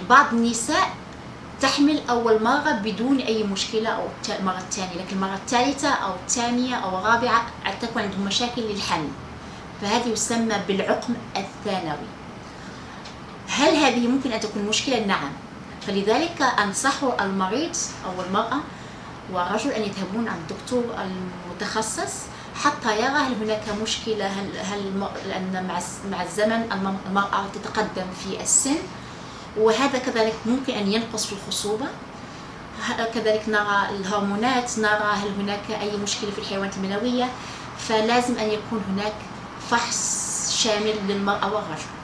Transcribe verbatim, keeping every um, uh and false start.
بعض النساء تحمل أول مرة بدون أي مشكلة أو المرة الثانية، لكن المرة الثالثة أو الثانية أو الرابعة تكون عندهم مشاكل للحمل، فهذه يسمى بالعقم الثانوي. هل هذه ممكن أن تكون مشكلة؟ نعم. فلذلك أنصح المريض أو المرأة والرجل أن يذهبون عند الدكتور المتخصص حتى يرى هل هناك مشكلة، هل هل لأن مع الزمن المرأة تتقدم في السن، وهذا كذلك ممكن أن ينقص في الخصوبة. كذلك نرى الهرمونات، نرى هل هناك أي مشكلة في الحيوانات المنوية، فلازم أن يكون هناك فحص شامل للمرأة والرجل.